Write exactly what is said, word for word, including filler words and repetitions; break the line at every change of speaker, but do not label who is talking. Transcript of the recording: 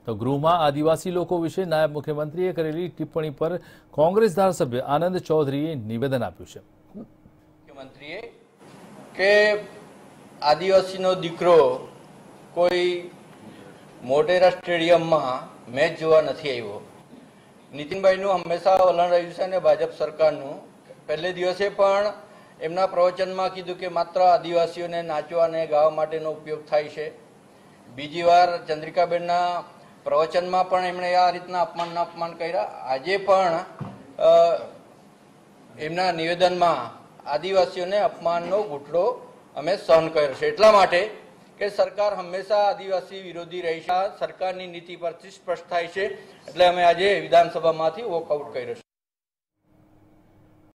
तो गृहમાં આદિવાસી લોકો વિશે નાયબ મુખ્યમંત્રીએ કરેલી ટિપ્પણી પર કોંગ્રેસ ધારાસભ્ય આનંદ ચૌધરીએ નિવેદન આપ્યું છે।
મુખ્યમંત્રીએ કે આદિવાસીનો દીકરો કોઈ મોટેરા સ્ટેડિયમમાં મેચ જોવા નથી આવ્યો। નીતિનભાઈનું હંમેશા વલણ રહ્યું છે અને ભાજપ સરકારનું પહેલે દિવસે પણ એમના પ્રવચનમાં કીધું કે માત્ર આદિવાસીઓને નાચવા અને ગાવા માટેનો ઉપયોગ થાય છે। બીજી વાર ચંદ્રિકાબેનના પ્રવચનમાં પણ એમણે આ રીતના અપમાનના અપમાન કર્યા। આજે પણ એમના નિવેદનમાં આદિવાસીઓને અપમાનનો ઘૂંટડો અમે સહન કર્યો છે। એટલા માટે કે સરકાર હંમેશા આદિવાસી વિરોધી રહી છે। સરકારની નીતિ પરથી સ્પષ્ટ થાય છે, એટલે અમે આજે વિધાનસભામાંથી વોકઆઉટ કર્યો છે।